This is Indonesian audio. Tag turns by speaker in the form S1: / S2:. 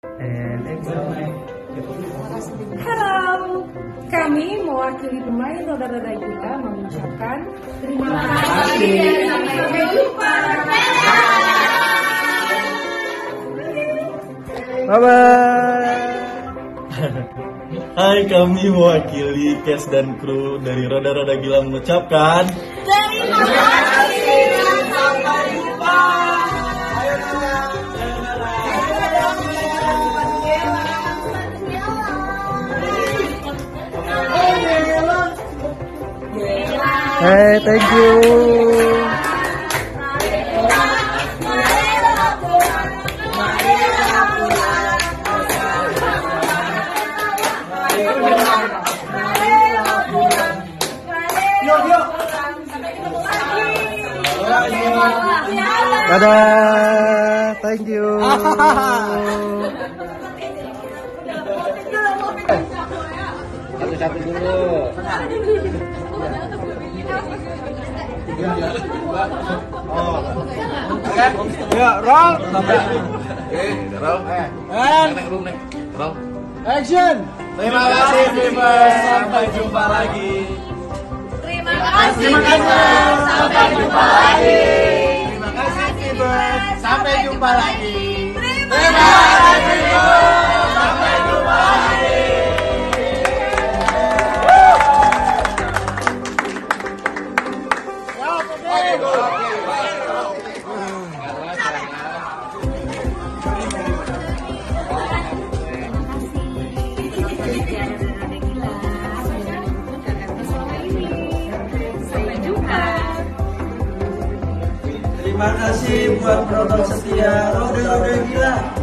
S1: Halo, kami mewakili pemain roda-roda kita mengucapkan terima kasih dan sampai jumpa.
S2: Bye-bye. Hai, kami mewakili cast dan kru dari Roda-Roda Gila mengucapkan
S1: Terima kasih dan sampai jumpa.
S2: Hey, thank you. Dadah, thank you.
S3: Satu-satu dulu.
S2: Ya, roll.
S3: Roll.
S2: Action.
S3: Terima kasih, Viewers. Sampai jumpa lagi.
S1: Terima kasih.
S3: Sampai jumpa lagi. Terima kasih, Viewers. Sampai jumpa lagi. Terima kasih, Viewers. Sampai jumpa lagi.
S2: Terima kasih buat penonton setia Roda-Roda Gila.